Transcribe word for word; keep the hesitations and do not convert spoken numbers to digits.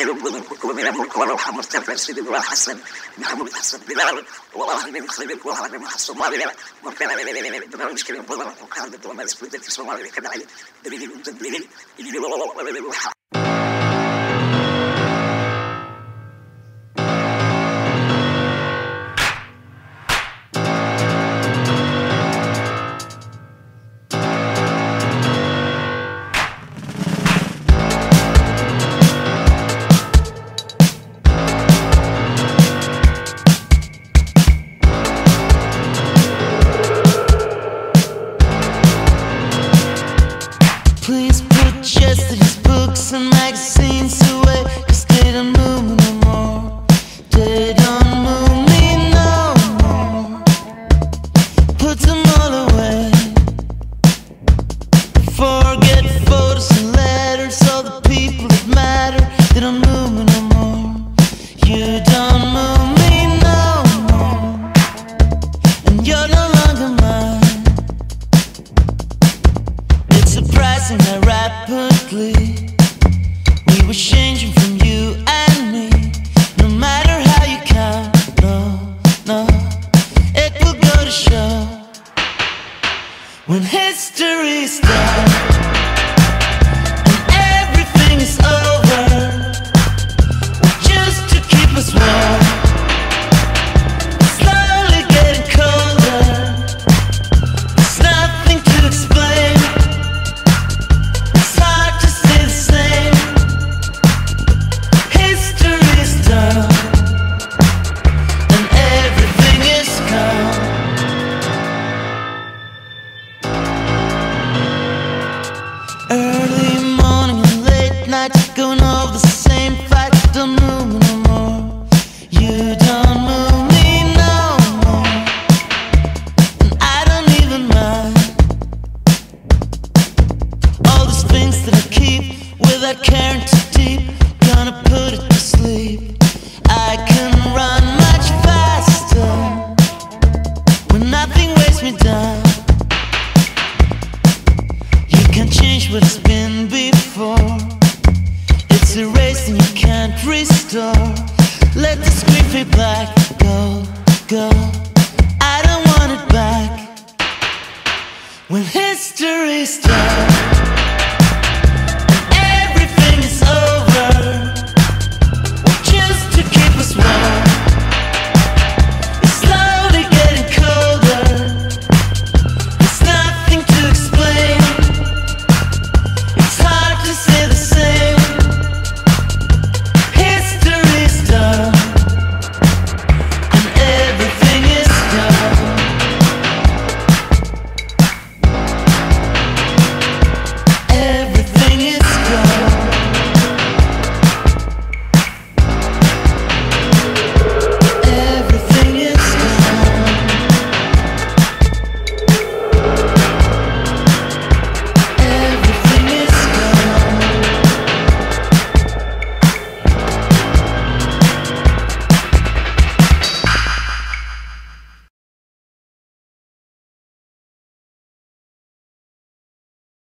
خير الظلم وكل من يملك وروح مرتفع سيد وحسن محمد حسن بلال والله من خير والله من حسن ما بلا مركنا بلا مشكلة بلا وكان بالدوام الاسبوع ده في الصومال كذا عليه دليل دليل اللي والله Please put yesterday's books and magazines away, 'cause they don't move me no more. They don't move me no more. Put them all away. Forget photos and letters, all the people that matter. They don't move me no more. You don't move me no more. And you're no longer mine. It's surprising how rapidly we were changing from you and me. No matter how you count, no, no, it will go to show when history's done and everything is over, just to keep us warm. It's slowly getting colder. There's nothing to explain. It's hard to stay the same. History is done and everything is gone. Early morning and late nights, going over the same fights. Don't move me no more. You don't move me no more. And I don't even mind all these things that I keep without caring too deep. Gonna put it to sleep. I can run much faster when nothing weighs me down. You can't change what it's been before. It's erased and you can't restore. Let the screen fade black. Go, go, I don't want it back. When history's done